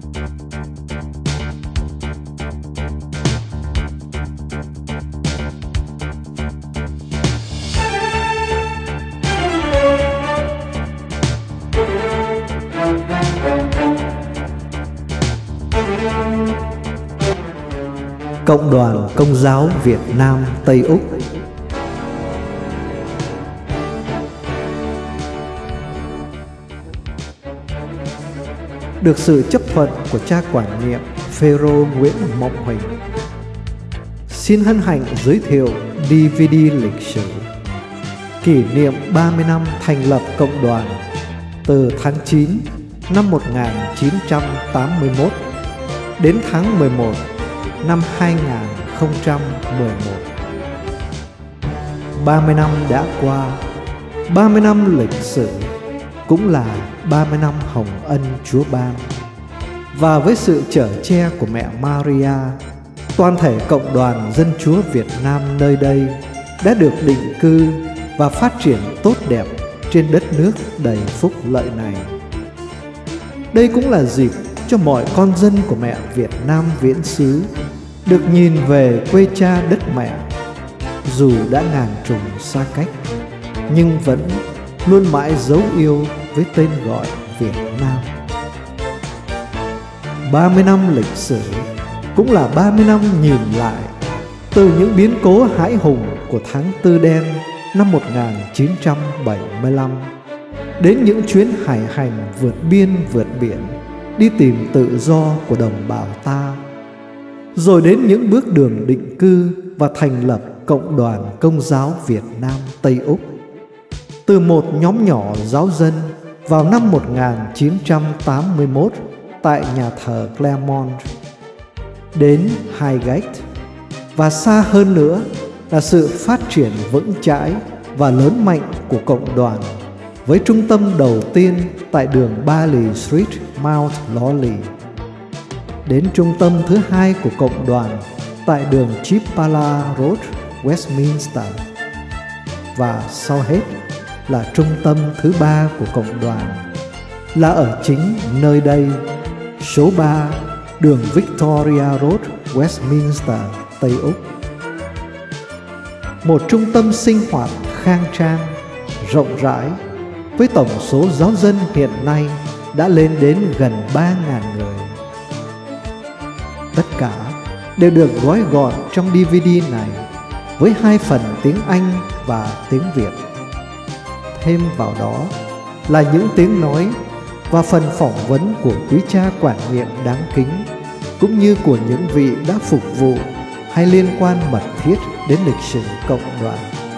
Cộng đoàn Công giáo Việt Nam Tây Úc. Được sự chấp thuận của cha quản nhiệm Phêrô Nguyễn Mộng Huỳnh, xin hân hạnh giới thiệu DVD lịch sử kỷ niệm 30 năm thành lập Cộng đoàn từ tháng 9 năm 1981 đến tháng 11 năm 2011. 30 năm đã qua, 30 năm lịch sử, cũng là 30 năm hồng ân Chúa ban. Và với sự chở che của mẹ Maria, toàn thể Cộng đoàn Dân Chúa Việt Nam nơi đây đã được định cư và phát triển tốt đẹp trên đất nước đầy phúc lợi này. Đây cũng là dịp cho mọi con dân của mẹ Việt Nam viễn xứ được nhìn về quê cha đất mẹ. Dù đã ngàn trùng xa cách, nhưng vẫn luôn mãi dấu yêu với tên gọi Việt Nam. 30 năm lịch sử cũng là 30 năm nhìn lại, từ những biến cố hãi hùng của tháng Tư Đen năm 1975 đến những chuyến hải hành vượt biên vượt biển đi tìm tự do của đồng bào ta, rồi đến những bước đường định cư và thành lập Cộng đoàn Công giáo Việt Nam Tây Úc. Từ một nhóm nhỏ giáo dân vào năm 1981 tại nhà thờ Claremont, đến Highgate, và xa hơn nữa là sự phát triển vững chãi và lớn mạnh của Cộng đoàn, với trung tâm đầu tiên tại đường Bailey Street, Mount Lawley, đến trung tâm thứ hai của Cộng đoàn tại đường Chipala Road, Westminster, và sau hết là trung tâm thứ ba của Cộng đoàn là ở chính nơi đây, số 3 đường Victoria Road, Westminster, Tây Úc. Một trung tâm sinh hoạt khang trang, rộng rãi, với tổng số giáo dân hiện nay đã lên đến gần 3.000 người. Tất cả đều được gói gọn trong DVD này với 2 phần tiếng Anh và tiếng Việt. Thêm vào đó là những tiếng nói và phần phỏng vấn của quý cha quản nhiệm đáng kính, cũng như của những vị đã phục vụ hay liên quan mật thiết đến lịch sử Cộng đoàn.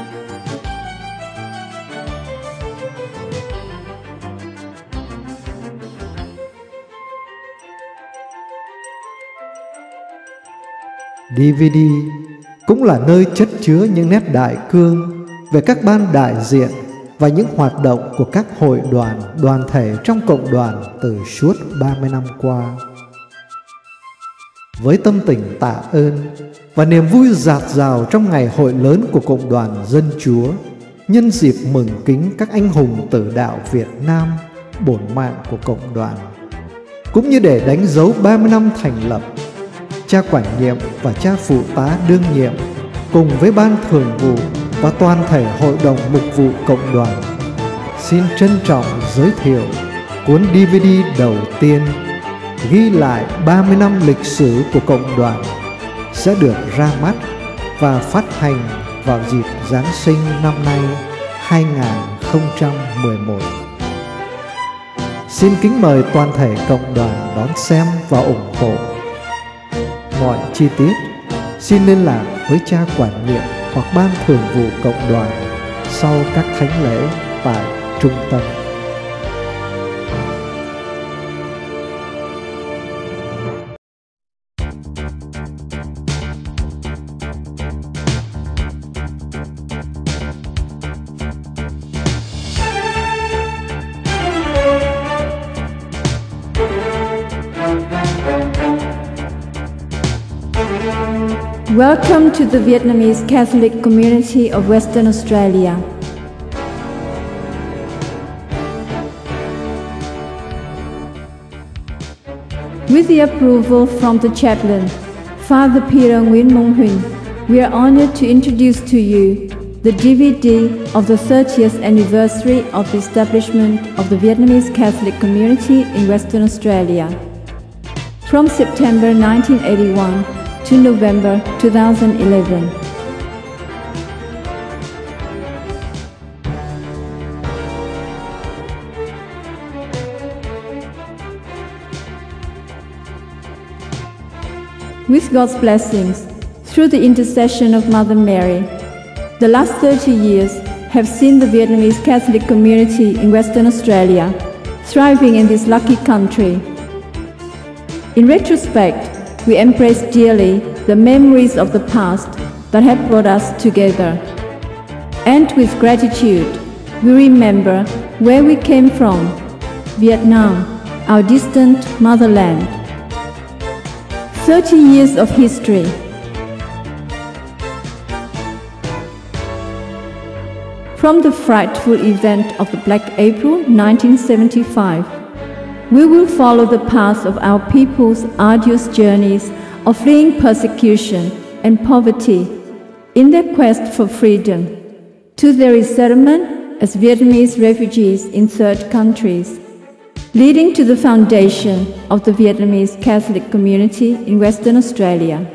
DVD cũng là nơi chất chứa những nét đại cương về các ban đại diện và những hoạt động của các hội đoàn, đoàn thể trong Cộng đoàn từ suốt 30 năm qua. Với tâm tình tạ ơn và niềm vui dạt dào trong ngày hội lớn của Cộng đoàn Dân Chúa, nhân dịp mừng kính các anh hùng tử đạo Việt Nam, bổn mạng của Cộng đoàn, cũng như để đánh dấu 30 năm thành lập, cha quản nhiệm và cha phụ tá đương nhiệm cùng với ban thường vụ và toàn thể hội đồng mục vụ Cộng đoàn xin trân trọng giới thiệu cuốn DVD đầu tiên ghi lại 30 năm lịch sử của Cộng đoàn, sẽ được ra mắt và phát hành vào dịp Giáng sinh năm nay 2011. Xin kính mời toàn thể Cộng đoàn đón xem và ủng hộ. Mọi chi tiết xin liên lạc với cha quản nhiệm hoặc ban thường vụ Cộng đoàn sau các thánh lễ tại trung tâm. Welcome to the Vietnamese Catholic community of Western Australia. With the approval from the chaplain, Father Peter Nguyen Mong Huỳnh, we are honored to introduce to you the DVD of the 30th anniversary of the establishment of the Vietnamese Catholic community in Western Australia, from September 1981 to November 2011. With God's blessings, through the intercession of Mother Mary, the last 30 years have seen the Vietnamese Catholic community in Western Australia thriving in this lucky country. In retrospect, we embrace dearly the memories of the past that have brought us together. And with gratitude, we remember where we came from, Vietnam, our distant motherland. 30 years of history. From the frightful event of the Black April 1975, we will follow the path of our people's arduous journeys of fleeing persecution and poverty in their quest for freedom, to their resettlement as Vietnamese refugees in third countries, leading to the foundation of the Vietnamese Catholic community in Western Australia.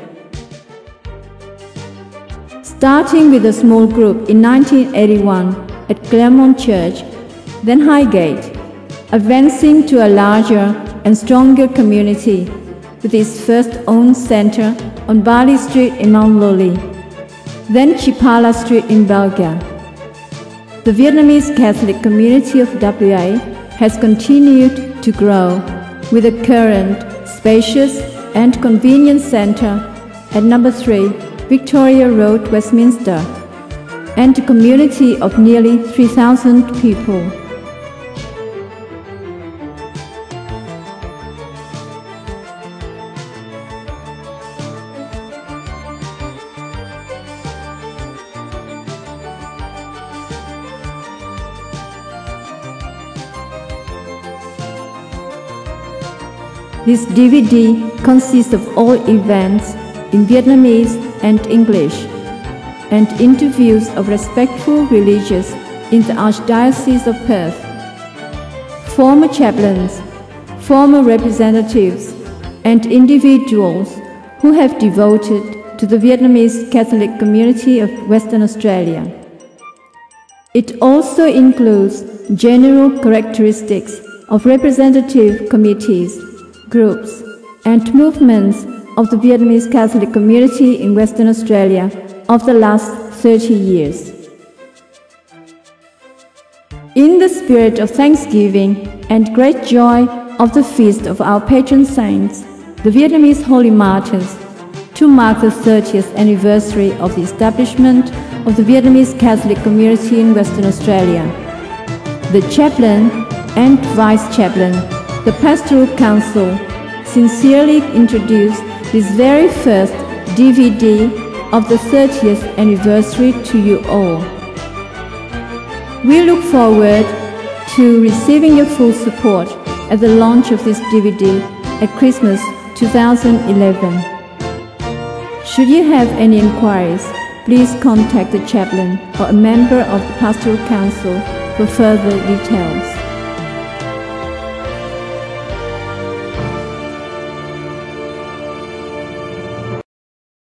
Starting with a small group in 1981 at Claremont Church, then Highgate, advancing to a larger and stronger community with its first own centre on Bali Street in Mount Lowly, then Chipala Street in Belga. The Vietnamese Catholic community of WA has continued to grow with a current, spacious and convenient centre at number 3 Victoria Road, Westminster, and a community of nearly 3,000 people. This DVD consists of all events in Vietnamese and English, and interviews of respectful religious in the Archdiocese of Perth, former chaplains, former representatives, and individuals who have devoted to the Vietnamese Catholic community of Western Australia. It also includes general characteristics of representative committees, groups, and movements of the Vietnamese Catholic community in Western Australia of the last 30 years. In the spirit of thanksgiving and great joy of the feast of our patron saints, the Vietnamese Holy Martyrs, to mark the 30th anniversary of the establishment of the Vietnamese Catholic community in Western Australia, the chaplain and vice-chaplain, the Pastoral Council, sincerely introduced this very first DVD of the 30th anniversary to you all. We look forward to receiving your full support at the launch of this DVD at Christmas 2011. Should you have any inquiries, please contact the chaplain or a member of the Pastoral Council for further details.